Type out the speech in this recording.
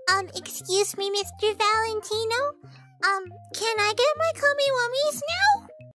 Excuse me, Mr. Valentino? Can I get my Kami Wummies now?